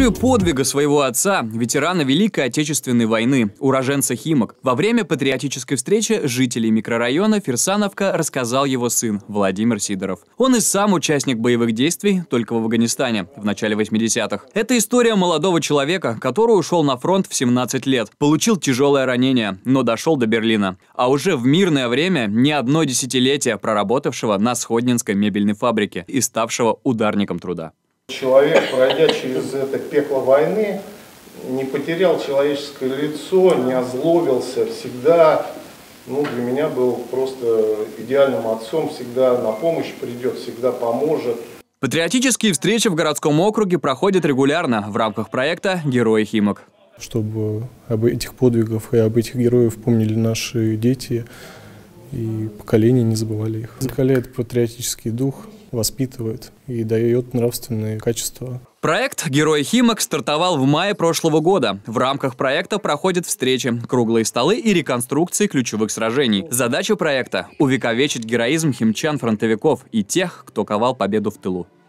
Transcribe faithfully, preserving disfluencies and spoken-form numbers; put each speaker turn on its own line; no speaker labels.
историю подвига своего отца, ветерана Великой Отечественной войны, уроженца Химок. Во время патриотической встречи жителей микрорайона Фирсановка рассказал его сын Владимир Сидоров. Он и сам участник боевых действий, только в Афганистане, в начале восьмидесятых. Это история молодого человека, который ушел на фронт в семнадцать лет, получил тяжелое ранение, но дошел до Берлина. А уже в мирное время не одно десятилетие проработавшего на Сходнинской мебельной фабрике и ставшего ударником труда.
Человек, пройдя через это пекло войны, не потерял человеческое лицо, не озлобился, всегда, ну, для меня был просто идеальным отцом, всегда на помощь придет, всегда поможет.
Патриотические встречи в городском округе проходят регулярно в рамках проекта «Герои Химок».
Чтобы об этих подвигах и об этих героях помнили наши дети и поколения не забывали их. Закаляет патриотический дух, воспитывает и дает нравственные качества.
Проект «Герои Химок» стартовал в мае прошлого года. В рамках проекта проходят встречи, круглые столы и реконструкции ключевых сражений. Задача проекта – увековечить героизм химчан-фронтовиков и тех, кто ковал победу в тылу.